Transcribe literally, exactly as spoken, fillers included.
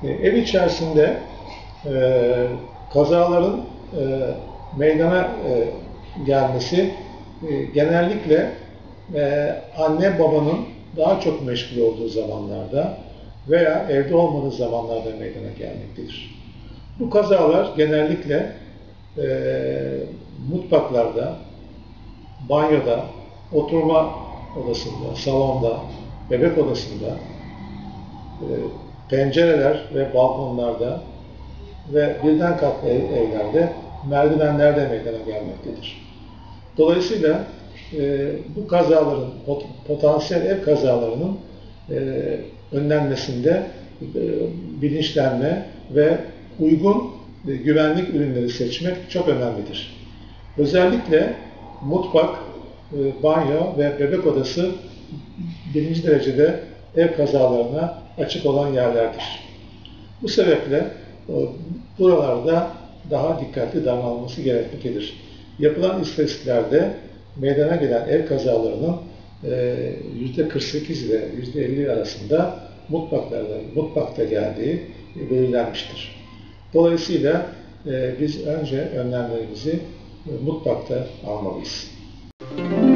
Ev içerisinde e, kazaların e, meydana e, gelmesi e, genellikle e, anne babanın daha çok meşgul olduğu zamanlarda veya evde olmadığı zamanlarda meydana gelmektedir. Bu kazalar genellikle e, mutfaklarda, banyoda, oturma odasında, salonda, bebek odasında, e, pencereler ve balkonlarda ve birden katlı ev, evlerde, merdivenlerde meydana gelmektedir. Dolayısıyla e, bu kazaların, pot, potansiyel ev kazalarının e, önlenmesinde e, bilinçlenme ve uygun e, güvenlik ürünleri seçmek çok önemlidir. Özellikle mutfak, e, banyo ve bebek odası birinci derecede ev kazalarına açık olan yerlerdir. Bu sebeple buralarda daha dikkatli davranılması gerekmektedir. Yapılan istatistiklerde meydana gelen ev kazalarının yüzde kırk sekiz ile yüzde elli arasında mutfaklarda, mutfakta geldiği belirlenmiştir. Dolayısıyla biz önce önlemlerimizi mutfakta almalıyız.